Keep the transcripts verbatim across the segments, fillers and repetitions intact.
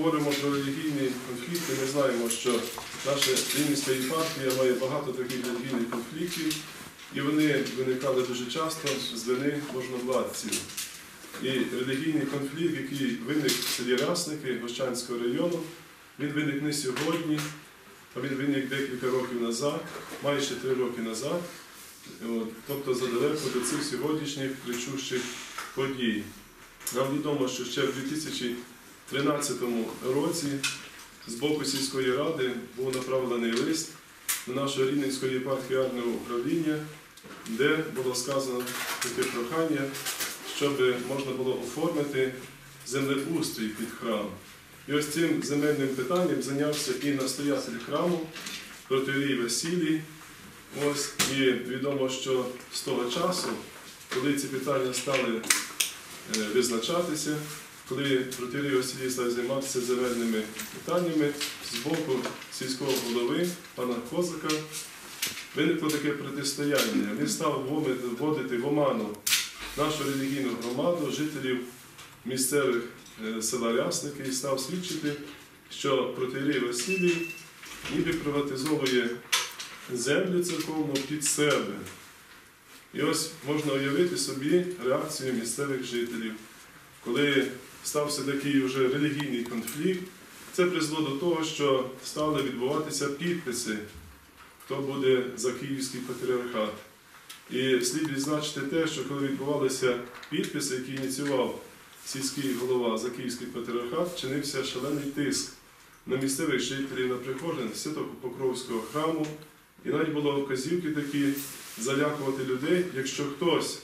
говоримо про релігійні конфлікти, ми знаємо, що наша Рівненська єпархія має багато таких релігійних конфліктів, і вони виникали дуже часто з вини можновладців. І релігійний конфлікт, який виник в селі Рясники Гощанського району, він виник не сьогодні, а він виник декілька років назад, майже три роки назад, тобто задалеко до цих сьогоднішніх кричущих подій. Нам відомо, що ще в дві тисячі тринадцятому році з боку сільської ради був направлений лист до нашого Рівненського єпархіального управління, де було сказано таке прохання, щоб можна було оформити землеустрій під храм. І ось цим земельним питанням зайнявся і настоятель храму, протоієрей Василій. Ось, і відомо, що з того часу, коли ці питання стали визначатися, коли протоієрей Василій став займатися земельними питаннями, з боку сільського голови, пана Козака, виникло таке протистояння. Він став вводити в оману нашу релігійну громаду, жителів місцевих села Рясники, і став свідчити, що протоієрей Василій ніби приватизовує землю церковну під себе. І ось можна уявити собі реакцію місцевих жителів. Коли стався такий вже релігійний конфлікт, це призвело до того, що стали відбуватися підписи, хто буде за Київський патріархат. І слід відзначити те, що коли відбувалися підписи, які ініціював сільський голова за Київський патріархат, чинився шалений тиск на місцевих жителів, на прихожан Свято-Покровського храму. І навіть було вказівки такі залякувати людей, якщо хтось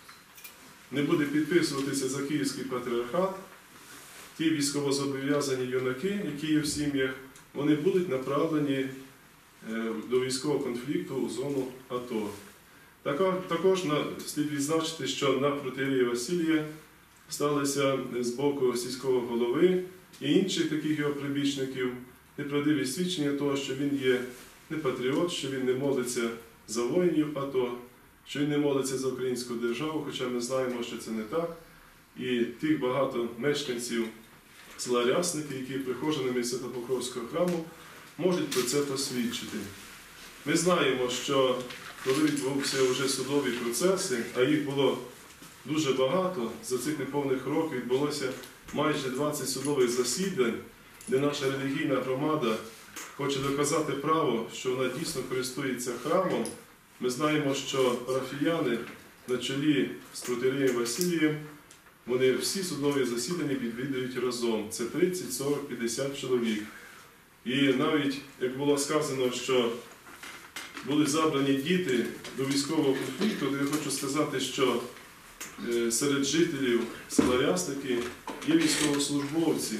не буде підписуватися за Київський патріархат, ті військовозобов'язані юнаки, які є в сім'ях, вони будуть направлені до військового конфлікту у зону АТО. Також слід відзначити, що на протоієрея Василія сталися з боку сільського голови і інших таких його прибічників неправдиві свідчення того, що він є не патріот, що він не молиться за воїнів АТО, що він не молиться за українську державу, хоча ми знаємо, що це не так. І тих багато мешканців села Рясники, які прихожанами Свято-Покровського храму, можуть про це посвідчити. Ми знаємо, що коли відбувся вже судові процеси, а їх було дуже багато, за цих неповних років відбулося майже двадцять судових засідань, де наша релігійна громада хоче доказати право, що вона дійсно користується храмом. Ми знаємо, що парафіяни на чолі з протоієреєм Василієм, вони всі судові засідання відвідують разом. Це тридцять, сорок, п'ятдесят чоловік. І навіть, як було сказано, що були забрані діти до військового конфлікту, то я хочу сказати, що серед жителів села Рясники є військовослужбовці,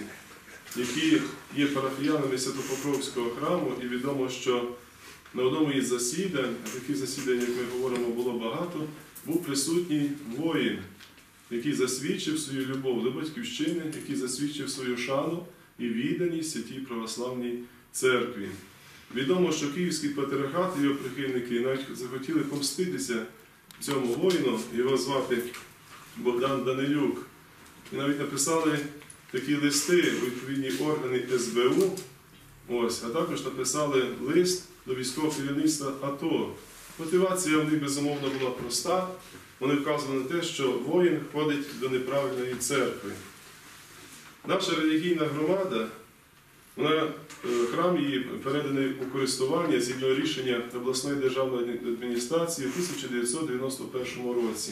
які є парафіянами Свято-Покровського храму, і відомо, що на одному із засідань, а таких засідань, як ми говоримо, було багато, був присутній воїн, який засвідчив свою любов до батьківщини, який засвідчив свою шану і відданість Святій Православній Церкві. Відомо, що Київський патріархат і його прихильники навіть захотіли помститися цьому воїну, його звати Богдан Данилюк. І навіть написали такі листи у відповідні органи ес бе у, ось, а також написали лист до військового керівництва АТО. Мотивація в них, безумовно, була проста. Вони вказували на те, що воїн ходить до неправильної церкви. Наша релігійна громада, вона, храм її переданий у користування згідно рішення обласної державної адміністрації у тисяча дев'ятсот дев'яносто першому році.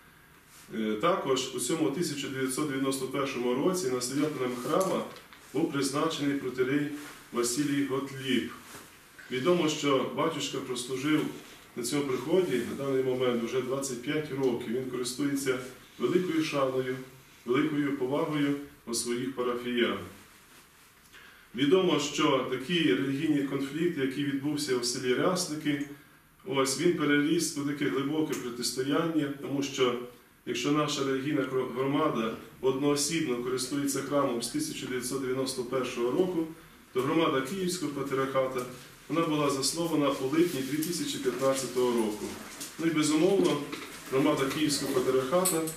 Також у цьому тисяча дев'ятсот дев'яносто першому році настоятелем храма був призначений протоієрей Василій Готліб. Відомо, що батюшка прослужив на цьому приході на даний момент вже двадцять п'ять років. Він користується великою шаною, великою повагою у своїх парафіян. Відомо, що такий релігійний конфлікт, який відбувся у селі Рясники, ось він переріс у таке глибоке протистояння, тому що якщо наша релігійна громада одноосібно користується храмом з тисяча дев'ятсот дев'яносто першого року, то громада Київського патріархату вона була заснована у липні дві тисячі п'ятнадцятого року. Ну і безумовно, громада Київського патріархату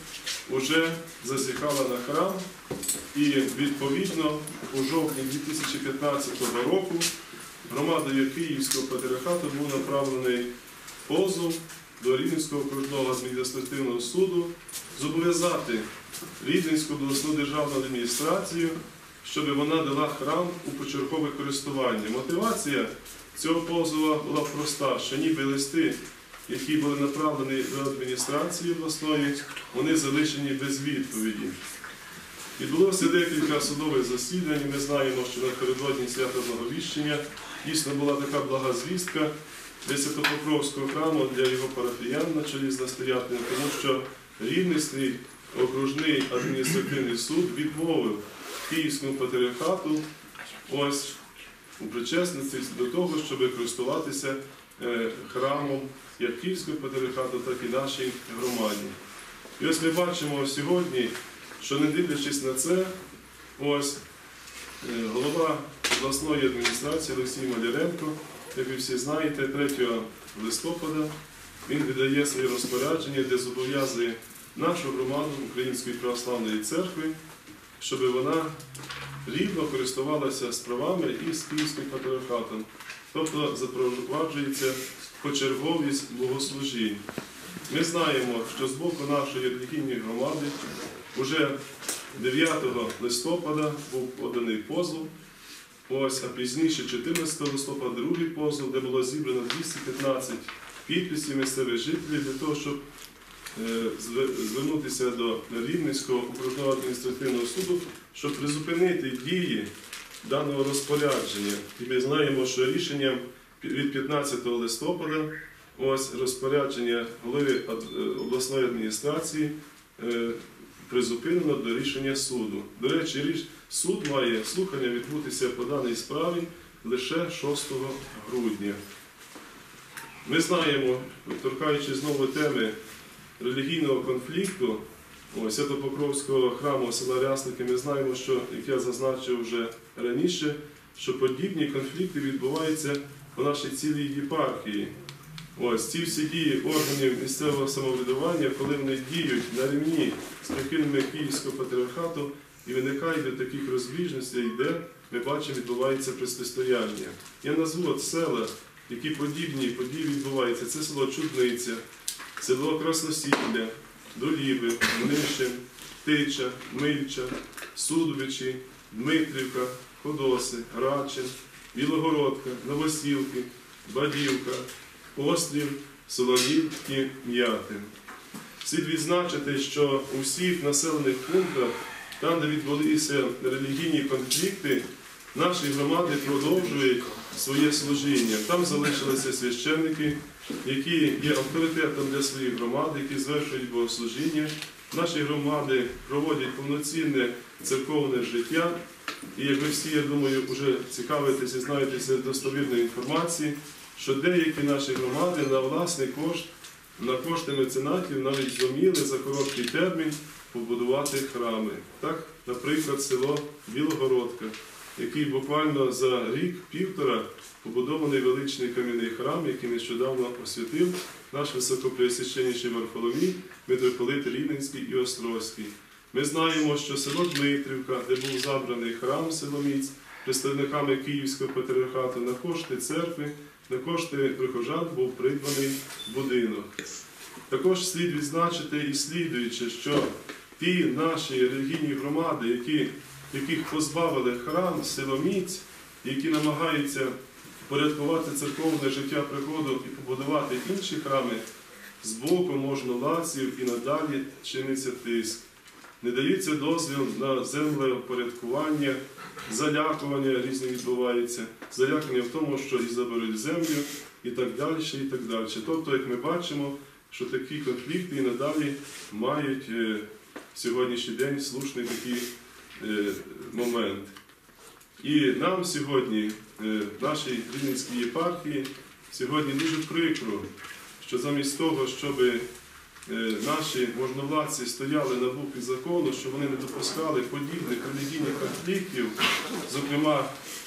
вже зазіхала на храм, і відповідно у жовтні дві тисячі п'ятнадцятого року громадою Київського патріархату був направлений позов до Рівненського окружного адміністративного суду зобов'язати Рівненську обласну державну адміністрацію, щоб вона дала храм у почергове користування. Мотивація цього позову була проста, що ніби листи, які були направлені до адміністрації обласної, вони залишені без відповіді. Відбулося декілька судових засідань, ми знаємо, що напередодні свята Благовіщення дійсно була така блага звістка для Святопокровського храму, для його парафіян на чолі з настоятелем, тому що Рівненський окружний адміністративний суд відмовив Київському патріархату ось у причесності до того, щоб користуватися храмом як Київського патріархату, так і нашій громаді. І ось ми бачимо сьогодні, що не дивлячись на це, ось голова обласної адміністрації Олексій Маляренко, як ви всі знаєте, третього листопада він видає своє розпорядження, де зобов'язує нашу громаду Української православної церкви, щоб вона рівно користувалася справами із Київським патріархатом. Тобто запроваджується почерговість богослужінь. Ми знаємо, що з боку нашої релігійної громади вже дев'ятого листопада був поданий позов, ось, а пізніше чотирнадцятого листопада другий позов, де було зібрано двісті п'ятнадцять підписів місцевих жителів для того, щоб звернутися до Рівненського окружного адміністративного суду, щоб призупинити дії даного розпорядження. І ми знаємо, що рішенням від п'ятнадцятого листопада ось розпорядження голови обласної адміністрації призупинено до рішення суду. До речі, суд має слухання відбутися по даній справі лише шостого грудня. Ми знаємо, торкаючись знову теми релігійного конфлікту Святопокровського храму села Рясники, ми знаємо, що, як я зазначив вже раніше, що подібні конфлікти відбуваються по нашій цілій єпархії. Ось ці всі дії органів місцевого самоврядування, коли вони діють на рівні з прихильними Київського патріархату, і виникає до таких розбіжностей, де, ми бачимо, відбувається протистояння. Я назву от села, які подібні події відбуваються. Це село Чудниця, село Красносілля, Доліби, Мнишин, Тича, Мильча, Судовичі, Дмитрівка, Ходоси, Рачин, Білогородка, Новосілки, Бадівка, Острів, Соловівки, М'ятин. Слід відзначити, що у всіх населених пунктах, там, де відбулися релігійні конфлікти, наші громади продовжують своє служіння. Там залишилися священники, які є авторитетом для своїх громад, які звершують богослужіння. Наші громади проводять повноцінне церковне життя. І як ви всі, я думаю, вже цікавитесь і знаєтеся достовірної інформації, що деякі наші громади на власний кошт, на кошти меценатів навіть зуміли за короткий термін побудувати храми. Так, наприклад, село Білогородка, який буквально за рік-півтора побудований величний кам'яний храм, який нещодавно освятив наш високопреосвященніший Варфоломій, митрополит Рівненський і Острозький. Ми знаємо, що село Дмитрівка, де був забраний храм Силоміць, представниками Київського патріархату, на кошти церкви, на кошти прихожан був придбаний будинок. Також слід відзначити і слідуючи, що ті наші релігійні громади, які, яких позбавили храм Силоміць, які намагаються порядкувати церковне життя приходу і побудувати інші храми, з боку можновладців і надалі чиниться тиск. Не дається дозвіл на землепорядкування, залякування різні відбуваються, залякування в тому, що і заберуть землю, і так далі, і так далі. Тобто, як ми бачимо, що такі конфлікти і надалі мають е, сьогоднішній день слушний такий е, момент. І нам сьогодні, е, в нашій Рівненській єпархії, сьогодні дуже прикро, що замість того, щоб наші можновладці стояли на букві закону, що вони не допускали подібних релігійних конфліктів, зокрема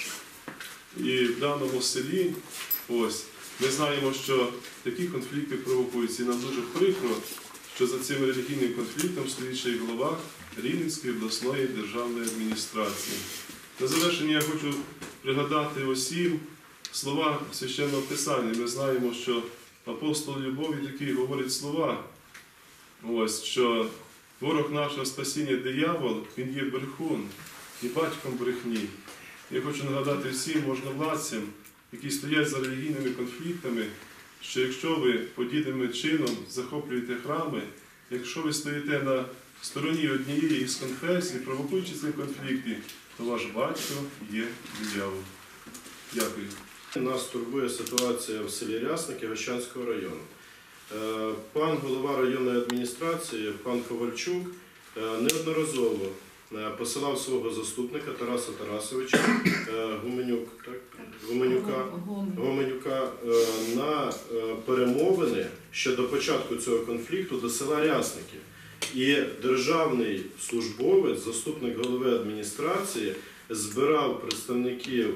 і в даному селі. Ось, ми знаємо, що такі конфлікти провокуються. І нам дуже прикро, що за цим релігійним конфліктом стоїть ще й голова Рівненської обласної державної адміністрації. На завершення я хочу пригадати усім слова Священного Писання. Ми знаємо, що апостол Любові такі говорить слова, ось, що ворог нашого спасіння диявол, він є брехун і батьком брехні. Я хочу нагадати всім можновладцям, які стоять за релігійними конфліктами, що якщо ви подібним чином захоплюєте храми, якщо ви стоїте на стороні однієї із конфесій, провокуючи ці конфлікти, то ваш батько є диявол. Дякую. Нас турбує ситуація в селі Рясники Гощанського району. Пан голова районної адміністрації, пан Ковальчук, неодноразово посилав свого заступника Тараса Тарасовича Гуменюк, так? Гуменюка, Гуменюка на перемовини ще до початку цього конфлікту до села Рясники. І державний службовець, заступник голови адміністрації, збирав представників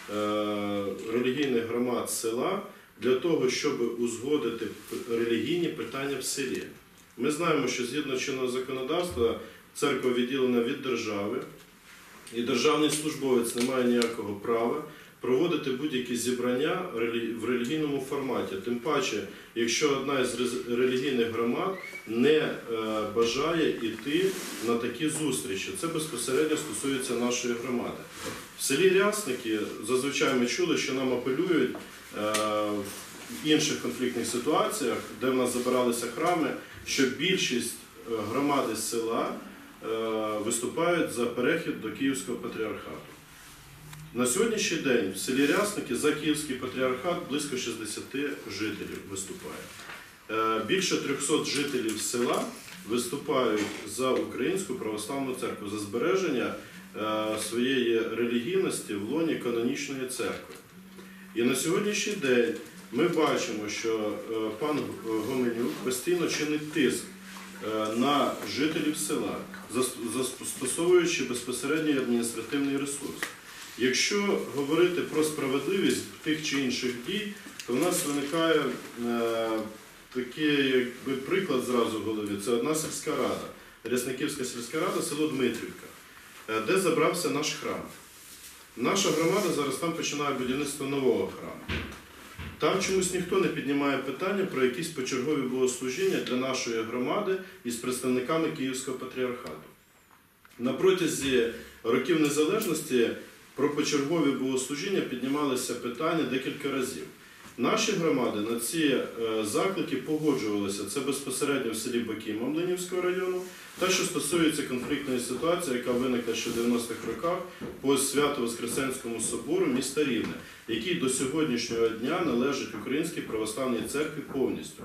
релігійних громад села для того, щоб узгодити релігійні питання в селі. Ми знаємо, що згідно чинного законодавства церква відділена від держави, і державний службовець не має ніякого права проводити будь-які зібрання в релігійному форматі. Тим паче, якщо одна з релігійних громад не бажає йти на такі зустрічі. Це безпосередньо стосується нашої громади. В селі Рясники зазвичай ми чули, що нам апелюють в інших конфліктних ситуаціях, де в нас забиралися храми, що більшість громади села виступають за перехід до Київського патріархату. На сьогоднішній день в селі Рясники за Київський патріархат близько шістдесят жителів виступає. Більше трьохсот жителів села виступають за Українську православну церкву, за збереження своєї релігійності в лоні канонічної церкви. І на сьогоднішній день ми бачимо, що пан Гоменюк постійно чинить тиск на жителів села, застосовуючи безпосередньо адміністративний ресурс. Якщо говорити про справедливість тих чи інших дій, то в нас виникає е, такий якби, приклад зразу в голові. Це одна сільська рада, Рясниківська сільська рада, село Дмитрівка, е, де забрався наш храм. Наша громада зараз там починає будівництво нового храму. Там чомусь ніхто не піднімає питання про якісь почергові богослужіння для нашої громади із представниками Київського патріархату. На протязі років незалежності про почергові богослужіння піднімалися питання декілька разів. Наші громади на ці заклики погоджувалися. Це безпосередньо в селі Бакіма Млинівського району, та що стосується конфліктної ситуації, яка виникла ще в дев'яностих роках по Свято-Воскресенському собору міста Рівне, який до сьогоднішнього дня належить Українській православній церкві повністю.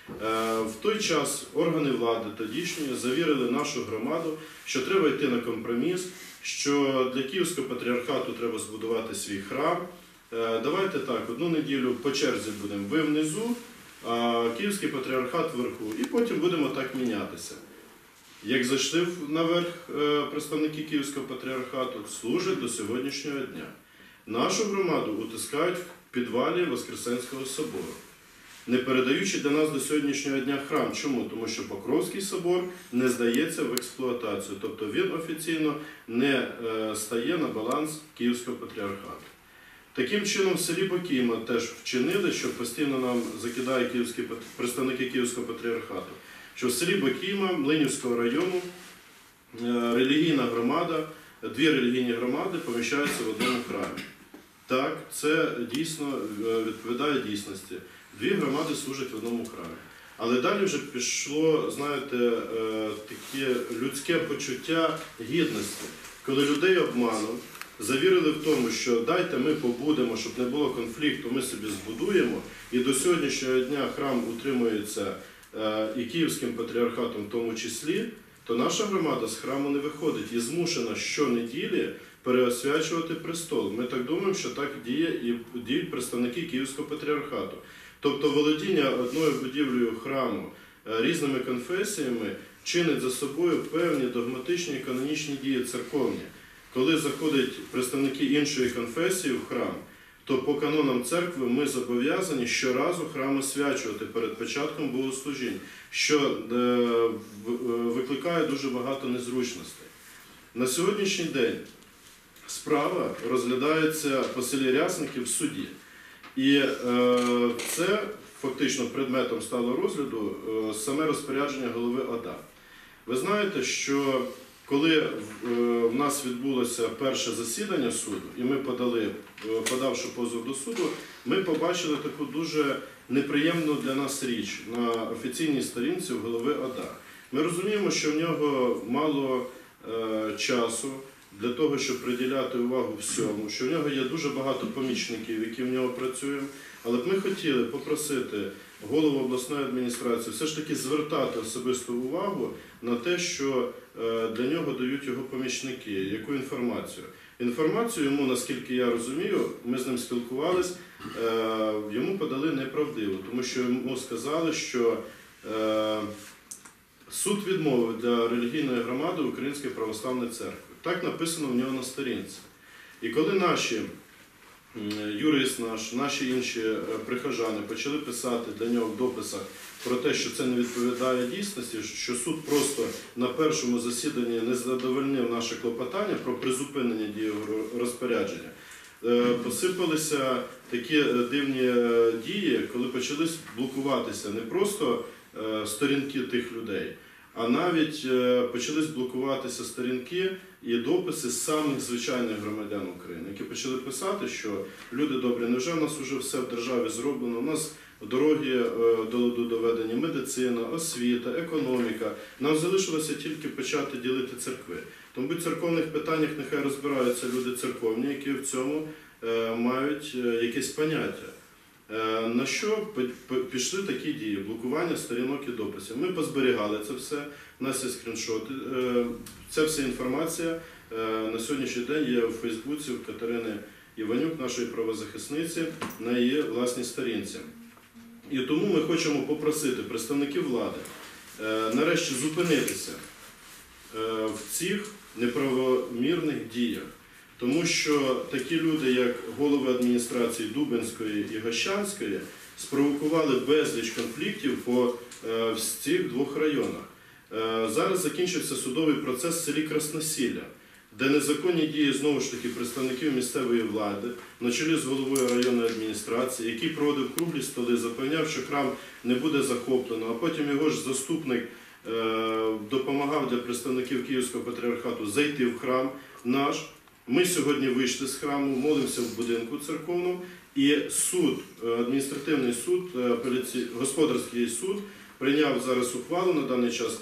В той час органи влади тодішньої завірили нашу громаду, що треба йти на компроміс, що для Київського патріархату треба збудувати свій храм. Давайте так, одну неділю по черзі будемо ви внизу, а Київський патріархат вверху. І потім будемо так мінятися. Як зайшли наверх представники Київського патріархату, служать до сьогоднішнього дня. Нашу громаду утискають в підвалі Воскресенського собору, не передаючи для нас до сьогоднішнього дня храм. Чому? Тому що Покровський собор не здається в експлуатацію, тобто він офіційно не стає на баланс Київського патріархату. Таким чином в селі Бакіма теж вчинили, що постійно нам закидають київські, представники Київського патріархату, що в селі Бакіма Млинівського району релігійна громада, дві релігійні громади поміщаються в одному храмі. Так, це дійсно відповідає дійсності. Дві громади служать в одному храмі. Але далі вже пішло, знаєте, таке людське почуття гідності, коли людей обманув, завірили в тому, що дайте ми побудемо, щоб не було конфлікту, ми собі збудуємо, і до сьогоднішнього дня храм утримується і Київським патріархатом в тому числі, то наша громада з храму не виходить і змушена щонеділі переосвячувати престол. Ми так думаємо, що так діє і діють представники Київського патріархату. Тобто володіння одною будівлею храму різними конфесіями чинить за собою певні догматичні і канонічні дії церковні. Коли заходять представники іншої конфесії в храм, то по канонам церкви ми зобов'язані щоразу храм освячувати перед початком богослужінь, що е, викликає дуже багато незручностей. На сьогоднішній день справа розглядається по селі Рясенки в суді. І е, це фактично предметом стало розгляду е, саме розпорядження голови ОДА. Ви знаєте, що коли в, е, в нас відбулося перше засідання суду, і ми подали, е, подавши позов до суду, ми побачили таку дуже неприємну для нас річ на офіційній сторінці в голови ОДА. Ми розуміємо, що в нього мало е, часу для того, щоб приділяти увагу всьому, що в нього є дуже багато помічників, які в нього працюють, але б ми хотіли попросити голову обласної адміністрації все ж таки звертати особисту увагу на те, що для нього дають його помічники, яку інформацію. Інформацію йому, наскільки я розумію, ми з ним спілкувались, йому подали неправдиву, тому що йому сказали, що суд відмовив для релігійної громади Української православної церкви. Так написано в нього на сторінці. І коли наші юрист наш, наші інші прихожани почали писати для нього в дописах про те, що це не відповідає дійсності, що суд просто на першому засіданні не задовольнив наше клопотання про призупинення дії розпорядження, посипалися такі дивні дії, коли почали блокуватися не просто сторінки тих людей, а навіть почали блокуватися сторінки і дописи самих звичайних громадян України, які почали писати, що люди добрі, невже в нас вже все в державі зроблено, у нас дороги до ладу доведені, медицина, освіта, економіка, нам залишилося тільки почати ділити церкви. Тому в церковних питаннях нехай розбираються люди церковні, які в цьому мають якесь поняття. На що пішли такі дії? Блокування сторінок і дописів. Ми позберігали це все, у нас є скріншоти. Ця вся інформація на сьогоднішній день є у Фейсбуці у Катерини Іванюк, нашої правозахисниці, на її власній сторінці. І тому ми хочемо попросити представників влади нарешті зупинитися в цих неправомірних діях. Тому що такі люди, як голови адміністрації Дубенської і Гощанської, спровокували безліч конфліктів по е, цих двох районах. Е, зараз закінчився судовий процес в селі Красносілля, де незаконні дії, знову ж таки, представників місцевої влади, на чолі з головою районної адміністрації, який проводив круглі столи, запевняв, що храм не буде захоплено, а потім його ж заступник е, допомагав для представників Київського патріархату зайти в храм наш. Ми сьогодні вийшли з храму, молимося в будинку церковному, і суд, адміністративний суд, господарський суд прийняв зараз ухвалу на даний час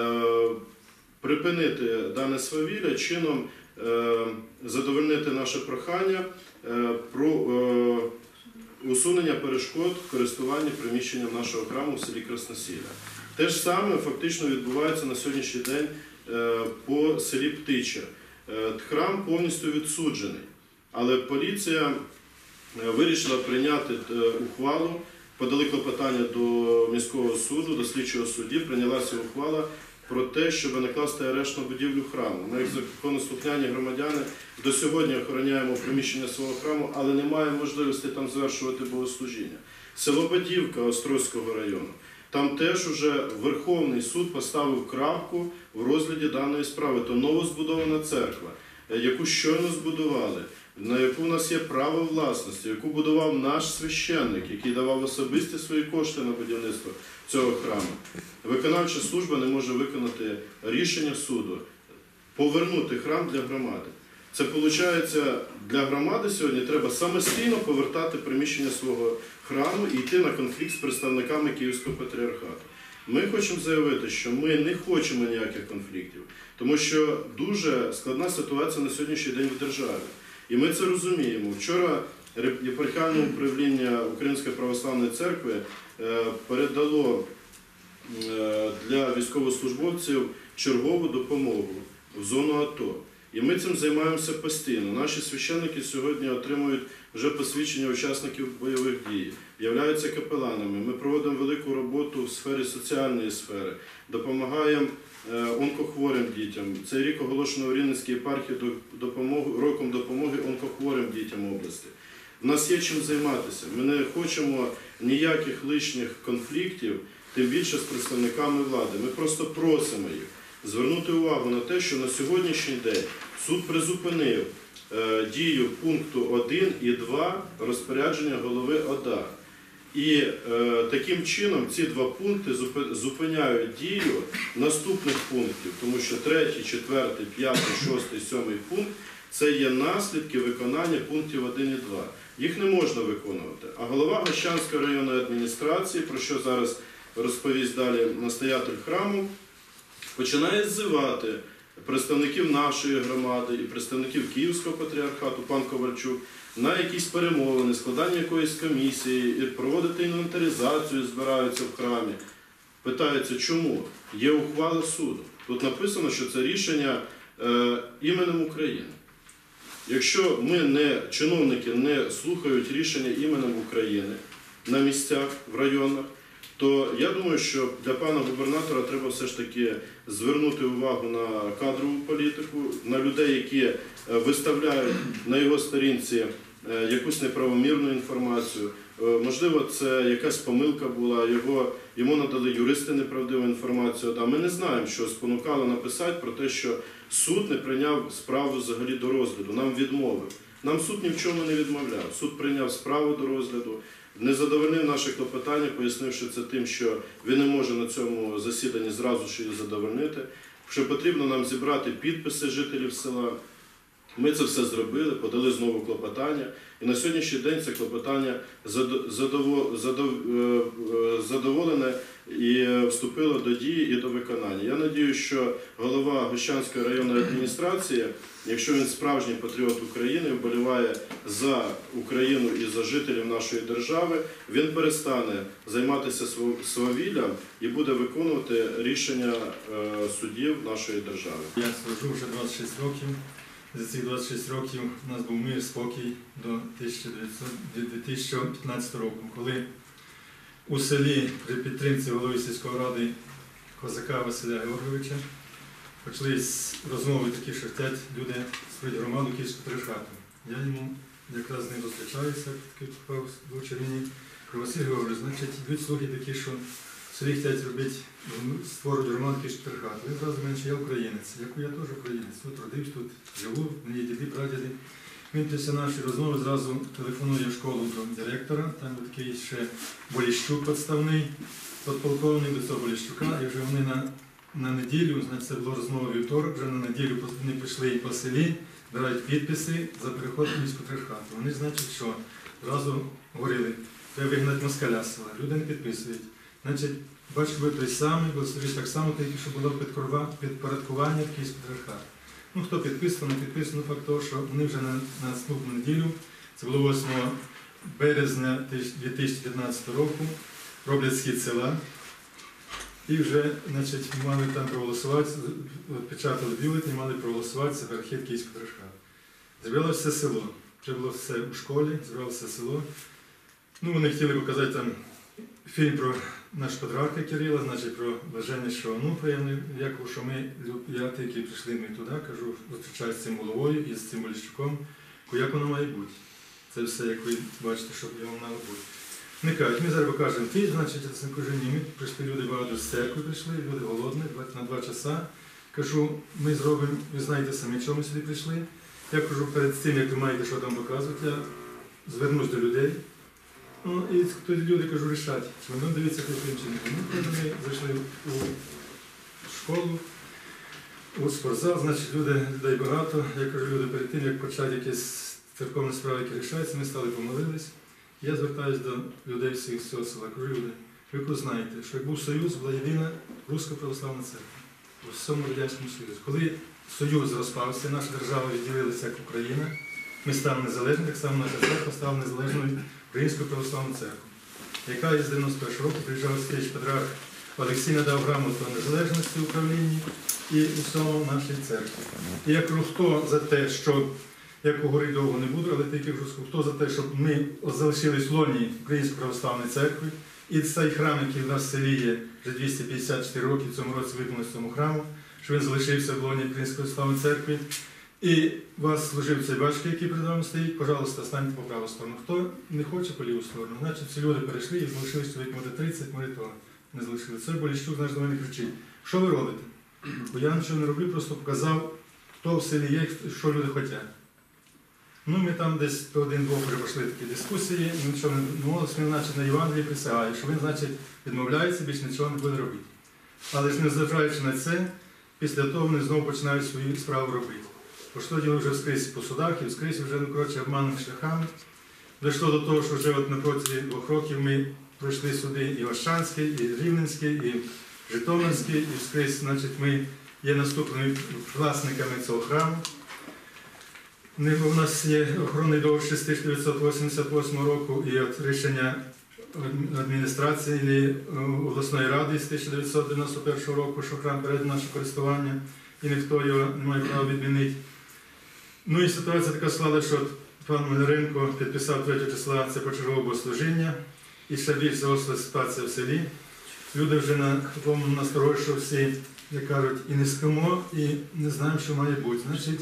припинити дане свавілля, чином задовольнити наше прохання про усунення перешкод в користуванні приміщенням нашого храму в селі Красносілля. Те ж саме фактично відбувається на сьогоднішній день по селі Птича. Храм повністю відсуджений, але поліція вирішила прийняти ухвалу, подали клопотання до міського суду, до слідчого судді, прийнялася ухвала про те, щоб накласти арешт на будівлю храму. Ми, як законослухняні громадяни, до сьогодні охороняємо приміщення свого храму, але не маємо можливості там звершувати богослужіння. Село Бадівка Острозького району. Там теж уже Верховний суд поставив крапку в розгляді даної справи. То новозбудована церква, яку щойно збудували, на яку у нас є право власності, яку будував наш священник, який давав особисті свої кошти на будівництво цього храму. Виконавча служба не може виконати рішення суду, повернути храм для громади. Це, виходить, для громади сьогодні треба самостійно повертати приміщення свого храму і йти на конфлікт з представниками Київського патріархату. Ми хочемо заявити, що ми не хочемо ніяких конфліктів, тому що дуже складна ситуація на сьогоднішній день в державі. І ми це розуміємо. Вчора єпархіальне управління Української православної церкви передало для військовослужбовців чергову допомогу в зону АТО. І ми цим займаємося постійно. Наші священники сьогодні отримують вже посвідчення учасників бойових дій, являються капеланами. Ми проводимо велику роботу в сфері соціальної сфери, допомагаємо онкохворим дітям. Цей рік оголошено в Рівненській єпархії роком допомоги онкохворим дітям області. В нас є чим займатися. Ми не хочемо ніяких лишніх конфліктів, тим більше з представниками влади. Ми просто просимо їх звернути увагу на те, що на сьогоднішній день суд призупинив е, дію пункту один і два розпорядження голови ОДА. І е, таким чином ці два пункти зупиняють дію наступних пунктів, тому що третій, четвертий, п'ятий, шостий, сьомий пункт – це є наслідки виконання пунктів один і два. Їх не можна виконувати. А голова Гощанської районної адміністрації, про що зараз розповість далі настоятель храму, починає ззивати представників нашої громади і представників Київського патріархату, пан Ковальчук, на якісь перемовини, складання якоїсь комісії, і проводити інвентаризацію, збираються в храмі. Питаються, чому? Є ухвала суду. Тут написано, що це рішення е, іменем України. Якщо ми не, чиновники не слухають рішення іменем України на місцях, в районах, то я думаю, що для пана губернатора треба все ж таки звернути увагу на кадрову політику, на людей, які виставляють на його сторінці якусь неправомірну інформацію. Можливо, це якась помилка була, його, йому надали юристи неправдиву інформацію. А ми не знаємо, що спонукало написати про те, що суд не прийняв справу взагалі до розгляду, нам відмовив. Нам суд ні в чому не відмовляв. Суд прийняв справу до розгляду, не задовольнив наше клопотання, пояснивши це тим, що він не може на цьому засіданні зразу ж її задовольнити, що потрібно нам зібрати підписи жителів села. Ми це все зробили, подали знову клопотання, і на сьогоднішній день це клопотання задоволене і вступило до дії і до виконання. Я сподіваюся, що голова Гощанської районної адміністрації, якщо він справжній патріот України, вболіває за Україну і за жителів нашої держави, він перестане займатися свавіллям і буде виконувати рішення судів нашої держави. Я служу вже двадцять шість років. За ці двадцять шість років у нас був мир, спокій до дві тисячі п'ятнадцятого року, коли у селі при підтримці голови сільської ради козака Василя Георгійовича почались розмови такі, що хочуть люди створити громаду Київського патріархату. Я йому якраз з ним зустрічаюся, такий попав в Червіні. Про Василь Георгійович, значить, йдуть слухи такі, що в селі хочуть робити, створюють громаду Київського патріархату. Він зразу менше, я українець. Яку я теж українець. Тут родився, тут живу, мені діди, прадіди. Він після нашої розмови зразу телефонує в школу до директора, там був такий ще Боліщук підставний, подполковник до цього Боліщука, і вже вони на, на неділю, значить це було розмова вівторок, вже на неділю вони пішли по селі, збирають підписи за переход до Київського патріархату. Вони, значить, що зразу говорили, треба вигнати москаля з села, люди не підписують. Значить, бачите, ви той самий, благословіть так само, тільки що було підпорядкування в Київського патріархату. Ну, хто підписано, не підписано, факт того, що вони вже на, на наступну неділю, це було восьмого березня дві тисячі п'ятнадцятого року, роблять схід села. І вже, значить, мали там проголосувати, печатали бюлетені, мали проголосувати за перехід Київського патріархату. Зібралося все село. Вже було все у школі, зібралося все село. Ну, вони хотіли показати там фільм про наш патріарха Кирила, значить, про блаженнішого онуфрія Якова, що ми, я тільки прийшли ми туди, кажу, зустрічаюся з цим головою і з цим Боліщуком, як воно має бути. Це все, як ви бачите, що воно мало бути. Вони кажуть, ми зараз покажемо фільм, значить, це кажу, ні, ми прийшли, люди багато з церкви прийшли, люди голодні, на два часа. Кажу, ми зробимо, ви знаєте самі, чому ми сюди прийшли. Я кажу, перед тим, як ви маєте що там показувати, я звернусь до людей. Ну, і тоді люди, кажу, рішать, чи вони дивляться таким чином. Ну, коли ми зайшли у школу, у спортзал, значить, люди, людей багато. Я кажу, люди, перед тим, як почати якісь церковні справи, які рішаються, ми стали помолились. Я звертаюся до людей всіх з цього села. Кажу, люди, ви знаєте, що як був Союз, була єдина Руська православна церква у всьому Радянському Союзі. Коли Союз розпався, наша держава відділилася як Україна, ми стали незалежні, так само наша церква стала незалежною Українською православною церквою, яка із дев'яносто першого року приїжджав свій патріарх Олексій, надав грамоту незалежності в управлінні і усьому нашій церкві. І я кажу, хто за те, щоб, я говорити довго не буду, але тільки кажу, хто за те, щоб ми залишились в лоні Української православної церкви, і цей храм, який в нас в селі є вже двісті п'ятдесят чотири роки, в цьому році виповнилось цьому храму, що він залишився в лоні Української православної церкви, І вас служив цей батюшка, який перед вами стоїть, пожалуйста, станьте по праву сторону. Хто не хоче по ліву сторону, значить всі люди перейшли і залишились чоловік, може тридцять, може того не залишили. Це Боліщук, знаєш, до мене кричить: що ви робите? Бо я нічого не роблю, просто показав, хто в селі є, що люди хочуть. Ну, ми там десь один-двох прийшли такі дискусії, нічого не домовилися, він, значить, на Євангелії присягає, що він, значить, відмовляється, більше нічого не буде робити. Але ж незважаючи на це, після того вони знову починають свою справу робити. Пошло діло вже вскрізь по судах і вскрізь вже, ну, коротше, обманними шляхами. Дійшло до того, що вже от на протязі двох років ми пройшли суди і Ощанський, і Рівненський, і Житомирський, і вскрізь, значить, ми є наступними власниками цього храму. У нас є охоронний договір з тисяча дев'ятсот вісімдесят восьмого року і от рішення адміністрації обласної ради з тисяча дев'ятсот дев'яносто першого року, що храм перейде наше користування і ніхто його не має права відмінити. Ну і ситуація така склала, що пан Маляренко підписав третього числа це почергове богослужіння і ще більш загострила ситуація в селі. Люди вже на тому насторожі, що всі, як кажуть, і не спимо, і не знаємо, що має бути. Значить,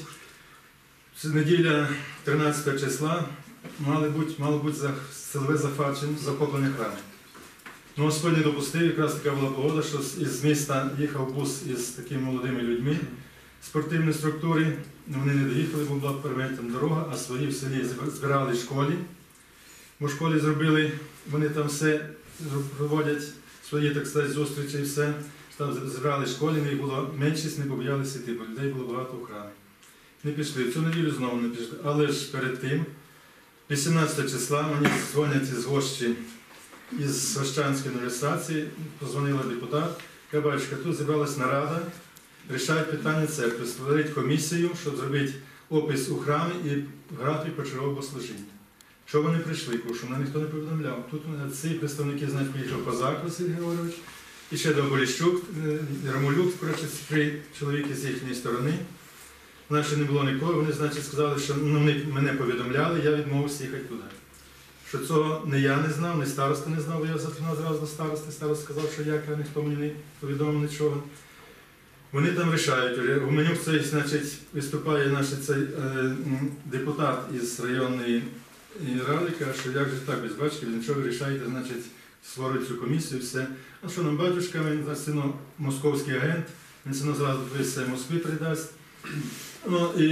неділя тринадцятого числа мало бути, мало бути за силове захоплення, захоплення храму. Ну, Господь не допустив, якраз така була погода, що з міста їхав бус із такими молодими людьми спортивної структури. Вони не доїхали, бо була переметена дорога, а свої в селі збирали в школі. Бо в школі зробили, вони там все проводять, свої, так сказати, зустрічі і все. Там збирали в школі, їх було меншість, не побоялися йти, бо людей було багато в храмі. Не пішли. В цю неділю знову не пішли. Але ж перед тим, вісімнадцятого числа, мені дзвонять із гощі із Ощанської адміністрації, позвонила депутат, каже: батюшка, тут зібралась нарада, рішають питання церкви, створити комісію, щоб зробити опис у храмі і графік почергового богослужіння. Що вони прийшли, тому що мене ніхто не повідомляв. Тут ці представники, знають, приїхав Козак Василь Григорович, і ще до Боліщук, Ромулюк, коротше, три чоловіки з їхньої сторони. Наші не було нікого, вони, значить, сказали, що ну, мене повідомляли, я відмовився їхати туди. Що цього не я не знав, не староста не знав, я зателефонував зразу до старости, староста сказав, що я, ніхто мені не повідомив нічого. Вони там рішають. У меню цей, значить, виступає наш цей, е, депутат із районної ради, каже, що як же так, без бачки, ви нічого вирішаєте, значить, створюють цю комісію, все. А що нам батюшка, він, сину, московський агент, він сину зразу весь Москви придасть. Ну, і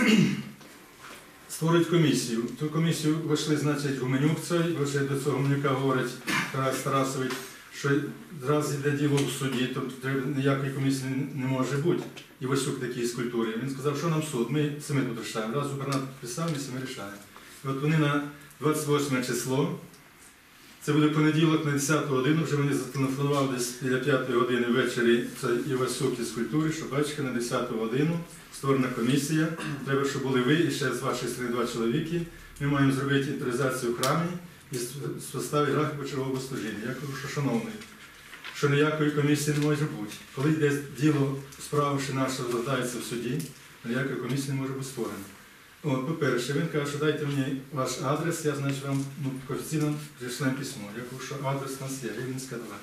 створюють комісію. Ту комісію вийшли, значить, Гуменюк цей, вже до цього Гуменюка говорить Тарас Тарасович, що раз йде діло в суді, то ніякої комісії не може бути. І Васюк такий з культури. Він сказав, що нам суд, ми самі тут рішаємо. Раз губернатор підписав, ми самі рішаємо. І от вони на двадцять восьме число, це буде понеділок на десяту годину, вже мені зателефонував десь біля п'ятої години ввечері, це Івасюк із культури, що бачите, на десяту годину створена комісія, треба, щоб були ви і ще з вашої сторони два чоловіки. Ми маємо зробити інвентаризацію в храмі і составити графік почергового богослужіння. Я кажу, що шановний, що ніякої комісії не може бути. Коли йде діло справи, що наше розглядається в суді, ніякої комісії не може бути створена. От, по-перше, він каже, що дайте мені ваш адрес, я, значить, вам ну, офіційно прийшлем письмо. Я кажу, що адрес у нас є, Рівненська два.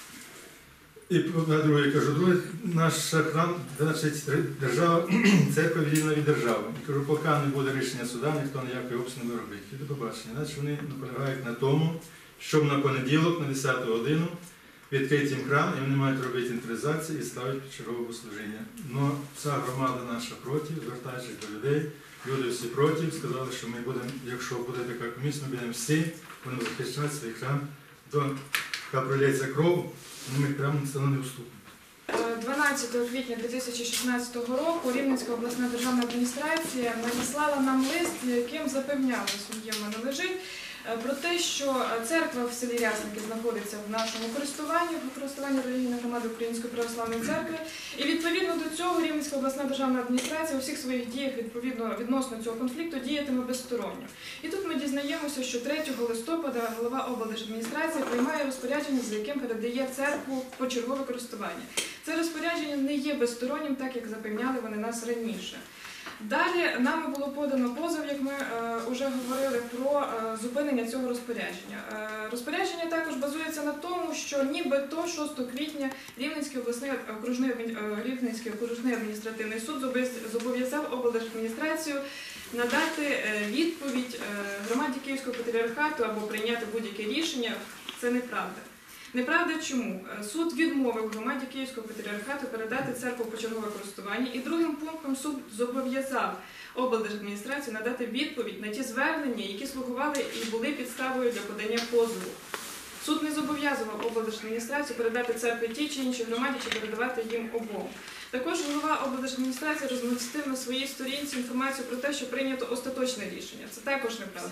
І по-друге, кажу, друге, наш храм, значить, держава, церква відділена від держави. Я кажу, поки не буде рішення суда, ніхто ніякої опису не буде робити. І до побачення. Значить, вони наполягають на тому, щоб на понеділок, на десяту годину, відкрити їм храм, і вони мають робити інвентаризацію і ставити чергове богослужіння. Но ця громада наша проти, звертаючись до людей, люди всі проти, сказали, що ми будемо, якщо буде така комісія, ми будемо всі, будемо захищати свій храм, до яка пролється кров, ми прямо це не вступимо. дванадцятого квітня дві тисячі шістнадцятого року Рівненська обласна державна адміністрація надіслала нам лист, яким запевняли, суддя належить, про те, що церква в селі Рясники знаходиться в нашому користуванні, в користуванні релігійної громади Української православної церкви. І відповідно до цього Рівненська обласна державна адміністрація у всіх своїх діях відповідно відносно цього конфлікту діятиме безсторонньо. І тут ми дізнаємося, що третього листопада голова облдержадміністрації приймає розпорядження, за яким передає церкву в почергове користування. Це розпорядження не є безстороннім, так як запевняли вони нас раніше. Далі нами було подано позов, як ми вже говорили, про е, зупинення цього розпорядження. Е, розпорядження також базується на тому, що нібито шостого квітня Рівненський обласний окружний, е, Рівненський окружний адміністративний суд зобов'яз- зобов'язав облдержадміністрацію надати е, відповідь е, громаді Київського патріархату або прийняти будь-яке рішення. Це неправда. Неправда чому? Суд відмовив громаді Київського патріархату передати церкву в почергове користування, і другим пунктом суд зобов'язав облдержадміністрацію надати відповідь на ті звернення, які слугували і були підставою для подання позову. Суд не зобов'язував облдержадміністрацію передати церкві тій чи іншій громаді, чи передавати їм обом. Також голова облдержадміністрації розмістив на своїй сторінці інформацію про те, що прийнято остаточне рішення. Це також неправда.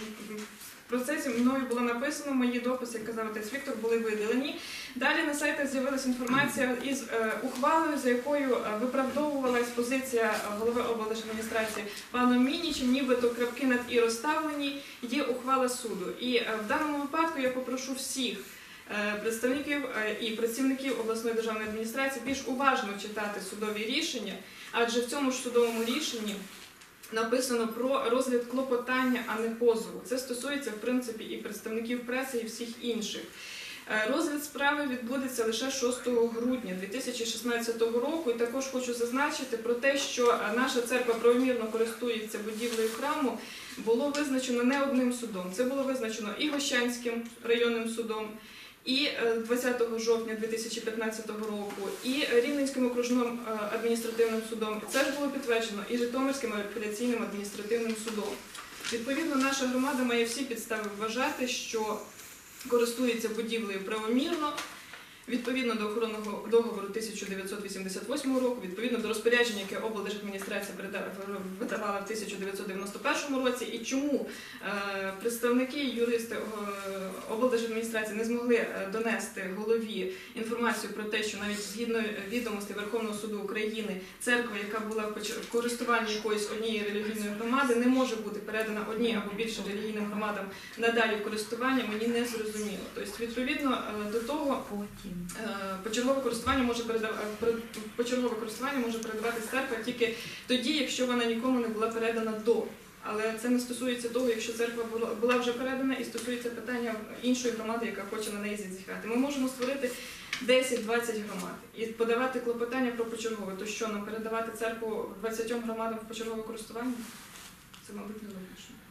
В процесі мною було написано, мої дописи, як казав отець Віктор, були видалені. Далі на сайтах з'явилася інформація із е, ухвалою, за якою е, виправдовувалась позиція голови облдержадміністрації паном Мінічем, нібито крапки над «і» розставлені, є ухвала суду. І е, в даному випадку я попрошу всіх е, представників е, і працівників обласної державної адміністрації більш уважно читати судові рішення, адже в цьому ж судовому рішенні написано про розгляд клопотання, а не позову. Це стосується, в принципі, і представників преси, і всіх інших. Розгляд справи відбудеться лише шостого грудня дві тисячі шістнадцятого року. І також хочу зазначити про те, що наша церква правомірно користується будівлею храму, було визначено не одним судом. Це було визначено і Гощанським районним судом, і двадцятого жовтня дві тисячі п'ятнадцятого року, і Рівненським окружним адміністративним судом. Це ж було підтверджено і Житомирським апеляційним адміністративним судом. Відповідно, наша громада має всі підстави вважати, що користується будівлею правомірно, відповідно до охоронного договору тисяча дев'ятсот вісімдесят восьмого року, відповідно до розпорядження, яке облдержадміністрація видавала в тисяча дев'ятсот дев'яносто першому році, і чому е, представники, юристи е, облдержадміністрації не змогли е, донести голові інформацію про те, що навіть згідно відомостей Верховного суду України церква, яка була в користуванні якоїсь однієї релігійної громади, не може бути передана одній або більше релігійним громадам надалі в користування, мені не зрозуміло. Тобто, відповідно е, до того, Почергове користування може передав... почергове користування може передаватися церква тільки тоді, якщо вона нікому не була передана до. Але це не стосується того, якщо церква була вже передана, і стосується питання іншої громади, яка хоче на неї зазіхати. Ми можемо створити десять-двадцять громад і подавати клопотання про почергове. То що, нам передавати церкву двадцятьом громадам в почергове користування? Це, мабуть, не логічно.